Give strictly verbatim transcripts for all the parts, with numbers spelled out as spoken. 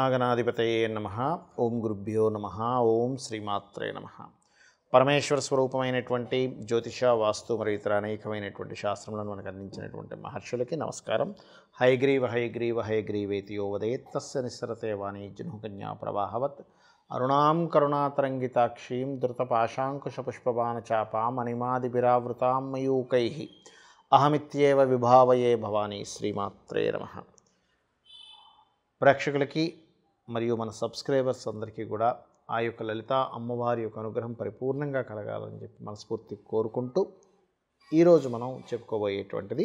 శ్రీమహాగణాధిపతయే నమః. ఓం గురుభ్యో నమః. ఓం శ్రీమాత్రే నమః. పరమేశ్వర స్వరూపమైనటువంటి జ్యోతిష, వాస్తు మరియు ఇతర అనేకమైనటువంటి శాస్త్రములను మనకు అందించినటువంటి మహర్షులకి నమస్కారం. హయగ్రీవ హయగ్రీవ హయగ్రీవేతి యో వదేత్ తస్య నిస్సరతే వాణి జను కన్యా ప్రవాహవత్ అరుణాం కరుణాతరంగితాక్షీం ధృతపాశాంకుశపుష్పబాణచాపాం అనిమాదిభిరావృతాం మయూకైః అహమిత్యేవ విభావయే భవానీ. శ్రీమాత్రే నమః. ప్రేక్షకులకి మరియు మన సబ్స్క్రైబర్స్ అందరికీ కూడా ఆ యొక్క లలిత అమ్మవారి యొక్క అనుగ్రహం పరిపూర్ణంగా కలగాలని చెప్పి మనస్ఫూర్తి కోరుకుంటూ ఈరోజు మనం చెప్పుకోబోయేటువంటిది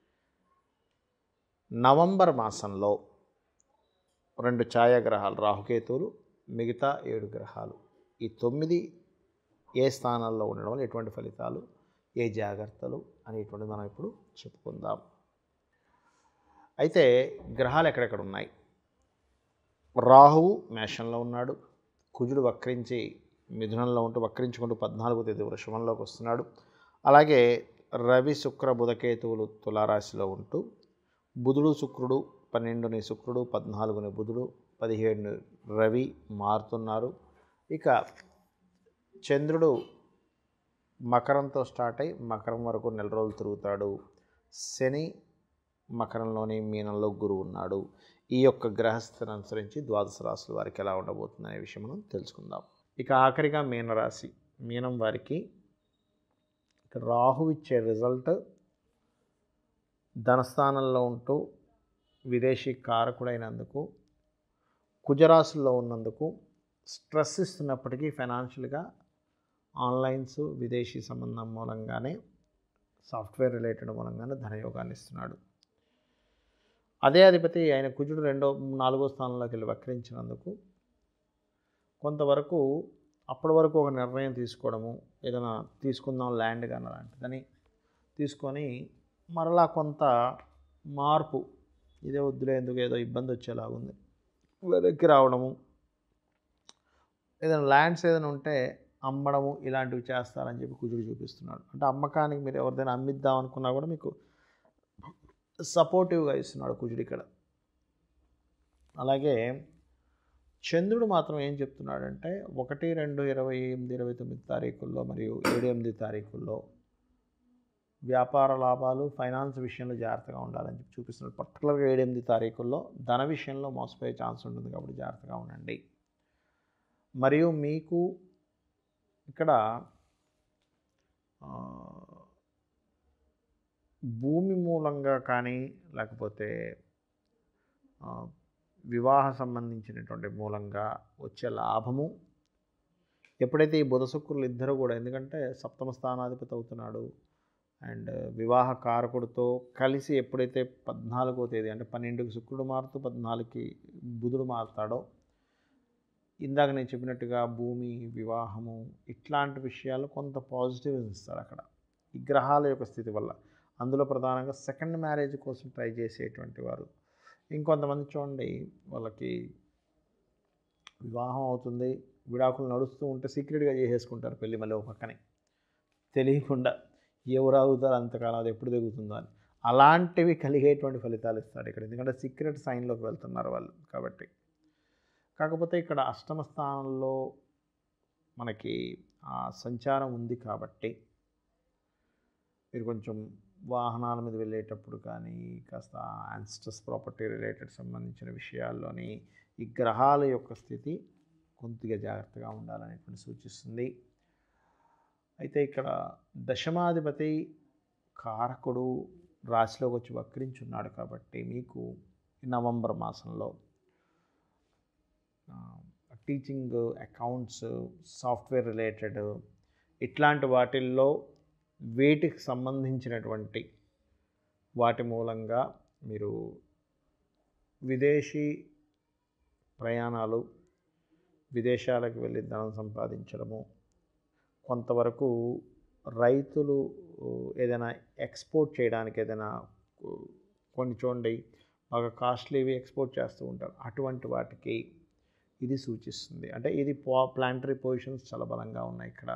నవంబర్ మాసంలో రెండు ఛాయాగ్రహాలు రాహుకేతువులు, మిగతా ఏడు గ్రహాలు, ఈ తొమ్మిది ఏ స్థానాల్లో ఉండడం వల్ల ఎటువంటి ఫలితాలు, ఏ జాగ్రత్తలు అనేటువంటిది మనం ఇప్పుడు చెప్పుకుందాం. అయితే గ్రహాలు ఎక్కడెక్కడ ఉన్నాయి? రాహువు మేషంలో ఉన్నాడు, కుజుడు వక్రించి మిథునంలో ఉంటూ వక్రించుకుంటూ పద్నాలుగో తేదీ వృషభంలోకి వస్తున్నాడు. అలాగే రవి శుక్ర బుధకేతువులు తులారాశిలో ఉంటూ బుధుడు శుక్రుడు పన్నెండుని శుక్రుడు పద్నాలుగుని బుధుడు పదిహేడుని రవి మారుతున్నారు. ఇక చంద్రుడు మకరంతో స్టార్ట్ అయి మకరం వరకు నెల రోజులు తిరుగుతాడు. శని మకరంలోని మీనంలో గురువు ఉన్నాడు. ఈ యొక్క గ్రహస్థితిని అనుసరించి ద్వాదశ రాశుల వారికి ఎలా ఉండబోతుంది అనే విషయం మనం తెలుసుకుందాం. ఇక ఆఖరిగా మీనరాశి, మీనం వారికి రాహు ఇచ్చే రిజల్ట్ ధనస్థానంలో ఉంటూ విదేశీ కారకుడైనందుకు, కుజరాశుల్లో ఉన్నందుకు స్ట్రెస్ ఇస్తున్నప్పటికీ ఫైనాన్షియల్గా ఆన్లైన్స్ విదేశీ సంబంధం మూలంగానే సాఫ్ట్వేర్ రిలేటెడ్ మూలంగానే ధనయోగాన్ని ఇస్తున్నాడు. అదే అధిపతి ఆయన కుజుడు రెండో నాలుగో స్థానంలోకి వెళ్ళి వక్రించినందుకు కొంతవరకు అప్పటి వరకు ఒక నిర్ణయం తీసుకోవడము, ఏదైనా తీసుకుందాం ల్యాండ్ కానీ అలాంటిదని తీసుకొని మరలా కొంత మార్పు, ఇదే వద్దులే ఎందుకు ఏదో ఇబ్బంది వచ్చేలాగుంది వెనక్కి రావడము, ఏదైనా ల్యాండ్స్ ఏదైనా ఉంటే అమ్మడము ఇలాంటివి చేస్తారని చెప్పి కుజుడు చూపిస్తున్నాడు. అంటే అమ్మకానికి మీరు ఎవరిదైనా అమ్మిద్దాం అనుకున్నా కూడా మీకు సపోర్టివ్గా ఇస్తున్నాడు కుజుడు ఇక్కడ. అలాగే చంద్రుడు మాత్రం ఏం చెప్తున్నాడంటే ఒకటి రెండు ఇరవై ఎనిమిది ఇరవై తొమ్మిది తారీఖుల్లో మరియు ఏడు ఎనిమిది తారీఖుల్లో వ్యాపార లాభాలు, ఫైనాన్స్ విషయంలో జాగ్రత్తగా ఉండాలని చెప్పి చూపిస్తున్నాడు. పర్టికులర్గా ఏడు ఎనిమిది తారీఖుల్లో ధన విషయంలో మోసపోయే ఛాన్స్ ఉంటుంది కాబట్టి జాగ్రత్తగా ఉండండి. మరియు మీకు ఇక్కడ భూమి మూలంగా కానీ లేకపోతే వివాహ సంబంధించినటువంటి మూలంగా వచ్చే లాభము, ఎప్పుడైతే ఈ బుధ శుక్రులు ఇద్దరు కూడా, ఎందుకంటే సప్తమ స్థానాధిపతి అవుతున్నాడు అండ్ వివాహ కారకుడితో కలిసి ఎప్పుడైతే పద్నాలుగో తేదీ అంటే పన్నెండుకి శుక్రుడు మారుతూ పద్నాలుగుకి బుధుడు మారుతాడో, ఇందాక నేను చెప్పినట్టుగా భూమి, వివాహము ఇట్లాంటి విషయాలు కొంత పాజిటివ్ ఇస్తారు అక్కడ ఈ గ్రహాల యొక్క స్థితి వల్ల. అందులో ప్రధానంగా సెకండ్ మ్యారేజ్ కోసం ట్రై చేసేటువంటి వారు, ఇంకొంతమంది చూడండి వాళ్ళకి వివాహం అవుతుంది, విడాకులు నడుస్తూ ఉంటే సీక్రెట్గా చేసేసుకుంటారు పెళ్ళి, మళ్ళీ ఒక పక్కనే తెలియకుండా ఎవరు అవుతారు అంతకాలం అది ఎప్పుడు దిగుతుందో అని. అలాంటివి కలిగేటువంటి ఫలితాలు ఇస్తాడు ఇక్కడ, ఎందుకంటే సీక్రెట్ సైన్లోకి వెళ్తున్నారు వాళ్ళు కాబట్టి. కాకపోతే ఇక్కడ అష్టమ స్థానంలో మనకి సంచారం ఉంది కాబట్టి మీరు కొంచెం వాహనాల మీద వెళ్ళేటప్పుడు కానీ కాస్త యాన్స్టస్ ప్రాపర్టీ రిలేటెడ్ సంబంధించిన విషయాల్లోని ఈ గ్రహాల యొక్క స్థితి కొద్దిగా జాగ్రత్తగా ఉండాలనేటువంటి సూచిస్తుంది. అయితే ఇక్కడ దశమాధిపతి కారకుడు రాశిలోకి వచ్చి వక్రించున్నాడు కాబట్టి మీకు నవంబర్ మాసంలో టీచింగ్, అకౌంట్స్, సాఫ్ట్వేర్ రిలేటెడ్ ఇట్లాంటి వాటిల్లో వీటికి సంబంధించినటువంటి వాటి మూలంగా మీరు విదేశీ ప్రయాణాలు, విదేశాలకు వెళ్ళి ధనం సంపాదించడము, కొంతవరకు రైతులు ఏదైనా ఎక్స్పోర్ట్ చేయడానికి ఏదైనా కొన్ని చూడండి బాగా కాస్ట్లీవి ఎక్స్పోర్ట్ చేస్తూ ఉంటారు, అటువంటి వాటికి ఇది సూచిస్తుంది. అంటే ఇది పా ప్లానటరీ పొజిషన్స్ చాలా బలంగా ఉన్నాయి ఇక్కడ.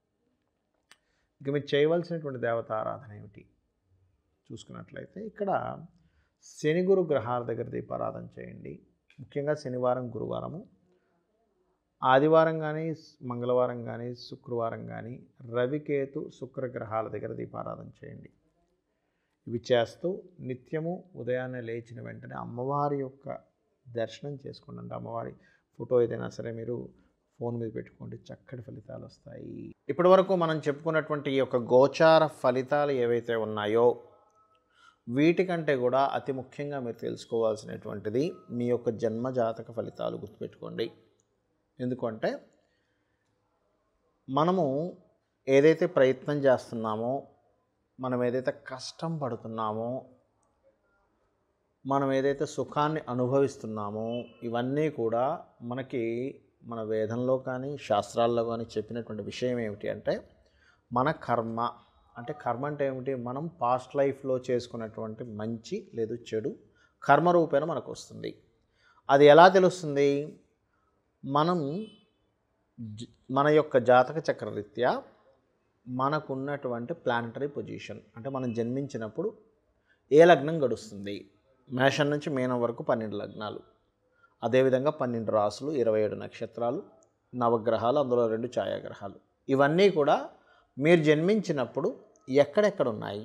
ఇక మీరు చేయవలసినటువంటి దేవత ఆరాధన ఏమిటి చూసుకున్నట్లయితే ఇక్కడ శని గురు గ్రహాల దగ్గర దీపారాధన చేయండి. ముఖ్యంగా శనివారం, గురువారము, ఆదివారం కానీ, మంగళవారం కానీ, శుక్రవారం కానీ రవికేతు శుక్రగ్రహాల దగ్గర దీపారాధన చేయండి. ఇవి చేస్తూ నిత్యము ఉదయాన్నే లేచిన వెంటనే అమ్మవారి యొక్క దర్శనం చేసుకోండి. అంటే అమ్మవారి ఫోటో ఏదైనా సరే మీరు ఫోన్ మీద పెట్టుకోండి, చక్కటి ఫలితాలు వస్తాయి. ఇప్పటి వరకు మనం చెప్పుకున్నటువంటి ఈ యొక్క గోచార ఫలితాలు ఏవైతే ఉన్నాయో వీటికంటే కూడా అతి ముఖ్యంగా మీరు తెలుసుకోవాల్సినటువంటిది మీ యొక్క జన్మ జాతక ఫలితాలు. గుర్తుపెట్టుకోండి. ఎందుకంటే మనము ఏదైతే ప్రయత్నం చేస్తున్నామో, మనం ఏదైతే కష్టం పడుతున్నామో, మనం ఏదైతే సుఖాన్ని అనుభవిస్తున్నామో ఇవన్నీ కూడా మనకి మన వేదంలో కానీ శాస్త్రాల్లో కానీ చెప్పినటువంటి విషయం ఏమిటి అంటే మన కర్మ. అంటే కర్మ అంటే ఏమిటి? మనం పాస్ట్ లైఫ్లో చేసుకున్నటువంటి మంచి లేదు చెడు కర్మ రూపేణ మనకు వస్తుంది. అది ఎలా తెలుస్తుంది? మనం మన యొక్క జాతక చక్రరీత్యా మనకున్నటువంటి ప్లానటరీ పొజిషన్, అంటే మనం జన్మించినప్పుడు ఏ లగ్నం గడుస్తుంది. మేషం నుంచి మీనం వరకు పన్నెండు లగ్నాలు, అదేవిధంగా పన్నెండు రాసులు, ఇరవై ఏడు నక్షత్రాలు, నవగ్రహాలు, అందులో రెండు ఛాయాగ్రహాలు. ఇవన్నీ కూడా మీరు జన్మించినప్పుడు ఎక్కడెక్కడ ఉన్నాయి,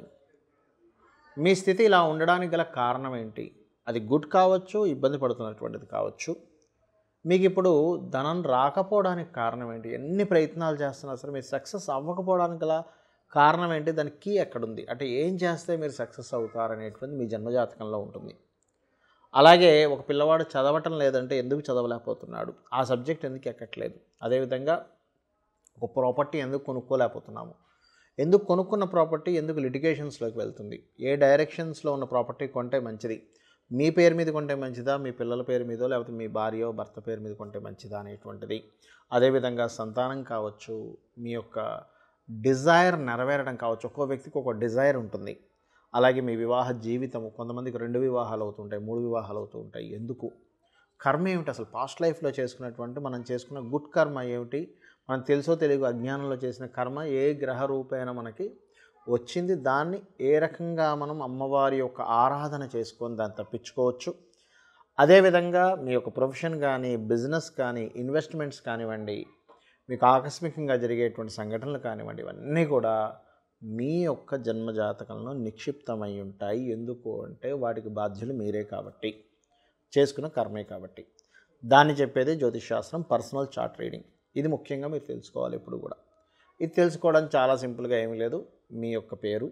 మీ స్థితి ఇలా ఉండడానికి గల కారణం ఏంటి, అది గుడ్ కావచ్చు, ఇబ్బంది పడుతున్నటువంటిది కావచ్చు, మీకు ఇప్పుడు ధనం రాకపోవడానికి కారణం ఏంటి, ఎన్ని ప్రయత్నాలు చేస్తున్నా సరే మీరు సక్సెస్ అవ్వకపోవడానికి గల కారణం ఏంటి, దానికి కీ ఎక్కడుంది, అంటే ఏం చేస్తే మీరు సక్సెస్ అవుతారనేటువంటిది మీ జన్మజాతకంలో ఉంటుంది. అలాగే ఒక పిల్లవాడు చదవటం లేదంటే ఎందుకు చదవలేకపోతున్నాడు, ఆ సబ్జెక్ట్ ఎందుకు ఎక్కట్లేదు. అదేవిధంగా ఒక ప్రాపర్టీ ఎందుకు కొనుక్కోలేకపోతున్నాము, ఎందుకు కొనుక్కున్న ప్రాపర్టీ ఎందుకు లిటిగేషన్స్లోకి వెళ్తుంది, ఏ డైరెక్షన్స్లో ఉన్న ప్రాపర్టీ కొంటే మంచిది, మీ పేరు మీద కొంటే మంచిదా, మీ పిల్లల పేరు మీదో లేకపోతే మీ భార్యో భర్త పేరు మీద కొంటే మంచిదా అనేటువంటిది. అదేవిధంగా సంతానం కావచ్చు, మీ యొక్క డిజైర్ నెరవేరడం కావచ్చు. ఒక్కో వ్యక్తికి ఒక డిజైర్ ఉంటుంది. అలాగే మీ వివాహ జీవితము, కొంతమందికి రెండు వివాహాలు అవుతుంటాయి, మూడు వివాహాలు అవుతూ ఉంటాయి. ఎందుకు? కర్మ ఏమిటి అసలు? పాస్ట్ లైఫ్లో చేసుకున్నటువంటి మనం చేసుకున్న గుడ్ కర్మ ఏమిటి, మనం తెలుసో తెలియదు అజ్ఞానంలో చేసిన కర్మ ఏ గ్రహ రూపేణ మనకి వచ్చింది, దాన్ని ఏ రకంగా మనం అమ్మవారి యొక్క ఆరాధన చేసుకొని దాన్ని తప్పించుకోవచ్చు. అదేవిధంగా మీ యొక్క ప్రొఫెషన్ కానీ, బిజినెస్ కానీ, ఇన్వెస్ట్మెంట్స్ కానివ్వండి, మీకు ఆకస్మికంగా జరిగేటువంటి సంఘటనలు కానివ్వండి, ఇవన్నీ కూడా మీ యొక్క జన్మజాతకంలో నిక్షిప్తమై ఉంటాయి. ఎందుకు అంటే వాటికి బాధ్యులు మీరే కాబట్టి, చేసుకున్న కర్మే కాబట్టి. దాన్ని చెప్పేది జ్యోతిషాస్త్రం, పర్సనల్ చార్ట్ రీడింగ్. ఇది ముఖ్యంగా మీరు తెలుసుకోవాలి ఎప్పుడు కూడా. ఇది తెలుసుకోవడం చాలా సింపుల్గా ఏమీ లేదు. మీ యొక్క పేరు,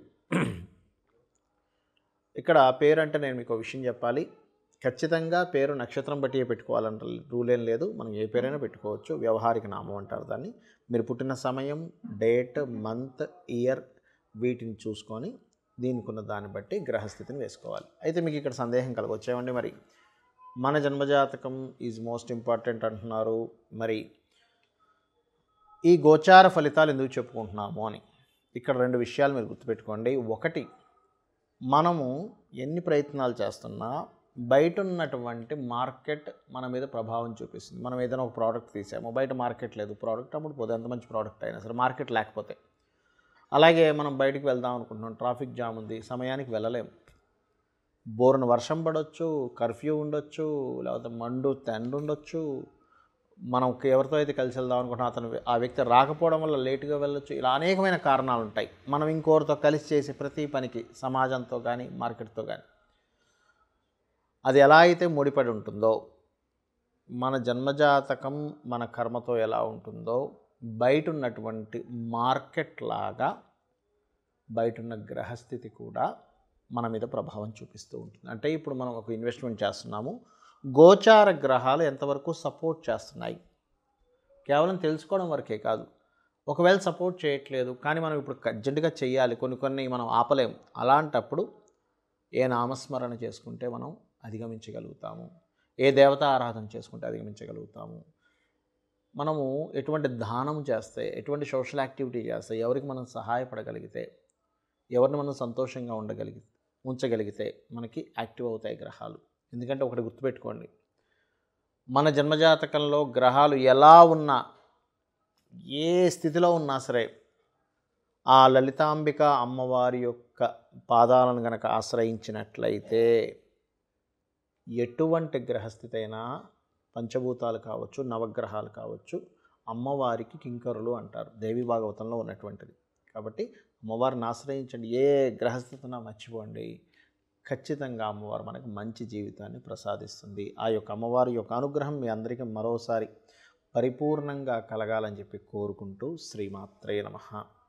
ఇక్కడ పేరు అంటే నేను మీకు ఒక విషయం చెప్పాలి. ఖచ్చితంగా పేరు నక్షత్రం బట్టి పెట్టుకోవాలంటే రూల్ ఏం లేదు, మనం ఏ పేరైనా పెట్టుకోవచ్చు. వ్యవహారిక నామం అంటారు దాన్ని. మీరు పుట్టిన సమయం, డేట్, మంత్, ఇయర్ వీటిని చూసుకొని దీనికి ఉన్న దాన్ని బట్టి గ్రహస్థితిని వేసుకోవాలి. అయితే మీకు ఇక్కడ సందేహం కలగొచ్చేవండి, మరి మన జన్మజాతకం ఈజ్ మోస్ట్ ఇంపార్టెంట్ అంటున్నారు, మరి ఈ గోచార ఫలితాలు ఎందుకు చెప్పుకుంటున్నాము అని. ఇక్కడ రెండు విషయాలు మీరు గుర్తుపెట్టుకోండి. ఒకటి, మనము ఎన్ని ప్రయత్నాలు చేస్తున్నా బయట ఉన్నటువంటి మార్కెట్ మన మీద ప్రభావం చూపిస్తుంది. మనం ఏదైనా ఒక ప్రోడక్ట్ తీసాము, బయట మార్కెట్ లేదు, ప్రోడక్ట్ అప్పుడు పోతే ఎంత మంచి ప్రోడక్ట్ అయినా సరే మార్కెట్ లేకపోతే. అలాగే మనం బయటికి వెళ్దాం అనుకుంటున్నాం, ట్రాఫిక్ జామ్ ఉంది, సమయానికి వెళ్ళలేము, బోరున వర్షం పడవచ్చు, కర్ఫ్యూ ఉండొచ్చు, లేకపోతే మండు తెండు ఉండొచ్చు, మనం ఎవరితో అయితే కలిసి వెళ్దాం అనుకుంటున్నాం అతను ఆ వ్యక్తి రాకపోవడం వల్ల లేటుగా వెళ్ళొచ్చు. ఇలా అనేకమైన కారణాలు ఉంటాయి. మనం ఇంకోరితో కలిసి చేసే ప్రతి పనికి, సమాజంతో కానీ మార్కెట్తో కానీ, అది ఎలా అయితే ముడిపడి ఉంటుందో, మన జన్మజాతకం మన కర్మతో ఎలా ఉంటుందో, బయట ఉన్నటువంటి మార్కెట్ లాగా బయట ఉన్న గ్రహస్థితి కూడా మన మీద ప్రభావం చూపిస్తూ ఉంటుంది. అంటే ఇప్పుడు మనం ఒక ఇన్వెస్ట్మెంట్ చేస్తున్నాము, గోచార గ్రహాలు ఎంతవరకు సపోర్ట్ చేస్తున్నాయి కేవలం తెలుసుకోవడం వరకే కాదు. ఒకవేళ సపోర్ట్ చేయట్లేదు కానీ మనం ఇప్పుడు అర్జెంటుగా చేయాలి, కొన్ని కొన్ని మనం ఆపలేము, అలాంటప్పుడు ఏ నామస్మరణ చేసుకుంటే మనం అధిగమించగలుగుతాము, ఏ దేవతా ఆరాధన చేసుకుంటే అధిగమించగలుగుతాము, మనము ఎటువంటి దానం చేస్తే, ఎటువంటి సోషల్ యాక్టివిటీ చేస్తే, ఎవరికి మనం సహాయపడగలిగితే, ఎవరిని మనం సంతోషంగా ఉండగలిగి ఉంచగలిగితే మనకి యాక్టివ్ అవుతాయి గ్రహాలు. ఎందుకంటే ఒకటి గుర్తుపెట్టుకోండి, మన జన్మజాతకంలో గ్రహాలు ఎలా ఉన్నా, ఏ స్థితిలో ఉన్నా సరే, ఆ లలితాంబిక అమ్మవారి యొక్క పాదాలను గనక ఆశ్రయించినట్లయితే ఎటువంటి గ్రహస్థితి అయినా పంచభూతాలు కావచ్చు, నవగ్రహాలు కావచ్చు, అమ్మవారికి కింకరులు అంటారు, దేవి భాగవతంలో ఉన్నటువంటిది. కాబట్టి అమ్మవారిని ఆశ్రయించండి. ఏ గ్రహస్థితినా మర్చిపోండి, ఖచ్చితంగా అమ్మవారు మనకు మంచి జీవితాన్ని ప్రసాదిస్తుంది. ఆ యొక్క అమ్మవారి యొక్క అనుగ్రహం మీ అందరికీ మరోసారి పరిపూర్ణంగా కలగాలని చెప్పి కోరుకుంటూ శ్రీమాత్రే నమః.